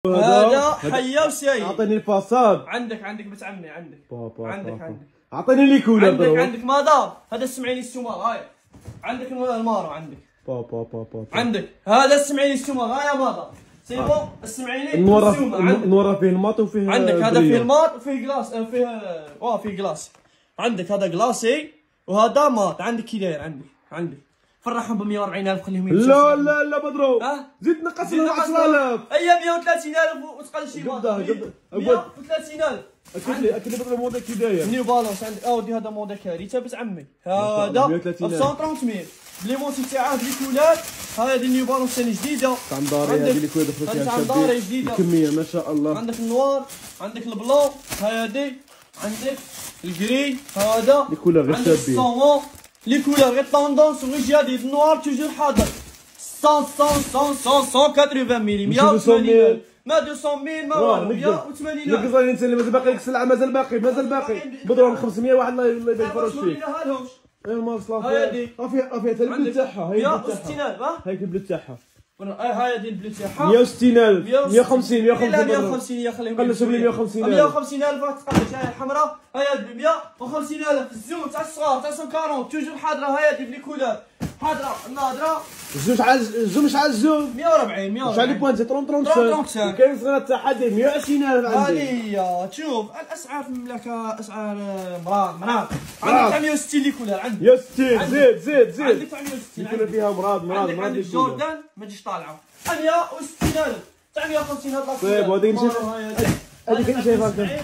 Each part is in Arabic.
هذا حيا وسايق. اعطيني الفاصاد. عندك بنت عمي عندك. عندك اعطيني لي كولر. عندك مدار. هذا السمعيني السمار هاي. عندك المارو عندك. عندك هذا السمعيني السمار هاي يا مدار. سيبو السمعيني النور فيه الماط وفيه عندك هذا فيه الماط وفيه جلاس فيه جلاس. عندك هذا جلاسي وهذا ماط. عندك كي داير عندك فرحهم ب 140,000 خليهم يمشوا. لا بدرو زيد نقص لنا 10,000. اي 130,000 وتقل شي ماط 130,000. اكيد بدرو موديل كي داير نيو بالانس عندك اودي هذا موديل كاري تابس عمي هذا ب 130,000 بلي مونتي تاعه بلي كولات. هذه نيو بالانس ثاني جديده تاع مداري هذه اللي كولات دخلت فيها مداري جديده الكميه ما شاء الله. عندك النوار عندك البلون هذه عندك الجري هذا لي كولر غير شابين. لي كولر غير طوندونس وغير جديد. النوار توجور حاضر 180 ملي 180 ما 200,000 ما والو 180. نقص انت اللي مازال باقي لك السلعه مازال باقي بدرو 500 واحد الله يبارك فيك. ما صلاح هادي فيها البلد تاعها. هي 160,000 هاي البلد تاعها. هاي البلد تاعها 160,000 150 لا 150 يا خليهم قلصوا لي 150,000 150,000 تقلش. هاي الحمراء هاي ب 150,000. الزوم تاع الصغار تاع 140 توجور حاضره. هاي بلي كولر حاضره الناظره. الزوم شحال الزوم 140 شحال لي بوانتي 35 كاين صغيره تاعها 120,000 عندي. هذه تشوف الاسعار في المملكه اسعار مراد. عندك تاع 160 لي كولر عندك 160 زيد عندك تاع 160 يكون فيها مراد عندك جوردان ما تجيش طالعه 160,000 تاع 150 هذا. طيب وهذيك نشوف هذيك كاين شايفها.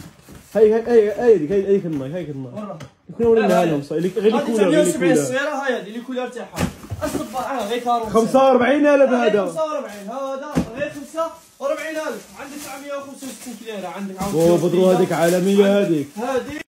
هاي كناي يكون وريناها لهم غير الكولر 170 الصغيره. هاي هذه لي كولر تاعها اصبر غير كارون 45,000 هذا 45 هذا غير 45,000. عندك 965 ليره عندك. بدرو هذيك عالميه هذيك